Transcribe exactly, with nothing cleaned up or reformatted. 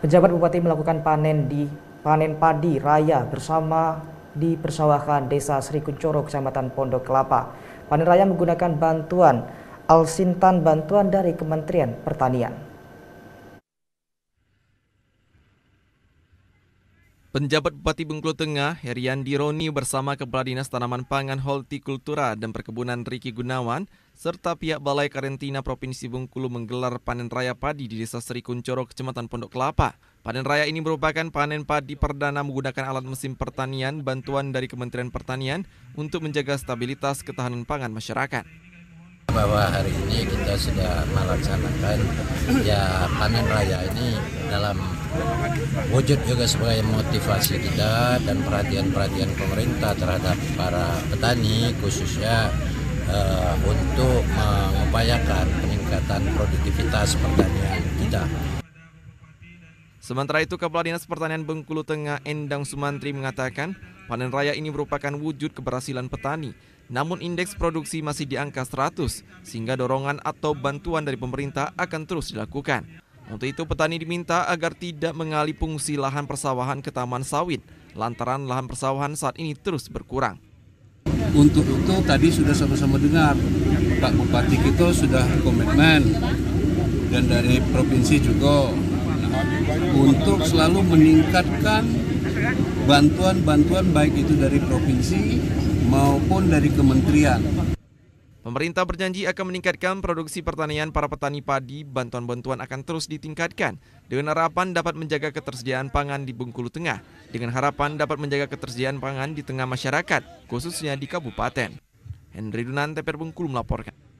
Pejabat Bupati melakukan panen di panen padi raya bersama di persawahan Desa Sri Kuncoro, Kecamatan Pondok Kelapa. Panen raya menggunakan bantuan Alsintan bantuan dari Kementerian Pertanian. Penjabat Bupati Bengkulu Tengah, Heriandi Roni bersama Kepala Dinas Tanaman Pangan Hortikultura dan Perkebunan Riki Gunawan, serta pihak Balai Karantina Provinsi Bengkulu menggelar panen raya padi di Desa Sri Kuncoro, Kecamatan Pondok Kelapa. Panen raya ini merupakan panen padi perdana menggunakan alat mesin pertanian bantuan dari Kementerian Pertanian untuk menjaga stabilitas ketahanan pangan masyarakat. Bahwa hari ini kita sudah melaksanakan ya panen raya ini dalam wujud juga sebagai motivasi kita dan perhatian-perhatian pemerintah terhadap para petani, khususnya uh, untuk mengupayakan peningkatan produktivitas pertanian kita. Sementara itu, Kepala Dinas Pertanian Bengkulu Tengah Endang Sumantri mengatakan panen raya ini merupakan wujud keberhasilan petani. Namun indeks produksi masih di angka seratus, sehingga dorongan atau bantuan dari pemerintah akan terus dilakukan. Untuk itu petani diminta agar tidak mengalih fungsi lahan persawahan ke taman sawit, lantaran lahan persawahan saat ini terus berkurang. Untuk itu tadi sudah sama-sama dengar, Pak Bupati kita sudah komitmen, dan dari provinsi juga, nah, untuk selalu meningkatkan bantuan-bantuan baik itu dari provinsi maupun dari kementerian. Pemerintah berjanji akan meningkatkan produksi pertanian para petani padi. Bantuan-bantuan akan terus ditingkatkan dengan harapan dapat menjaga ketersediaan pangan di Bengkulu Tengah, dengan harapan dapat menjaga ketersediaan pangan di tengah masyarakat, khususnya di kabupaten. Henry Dunante, Bengkulu melaporkan.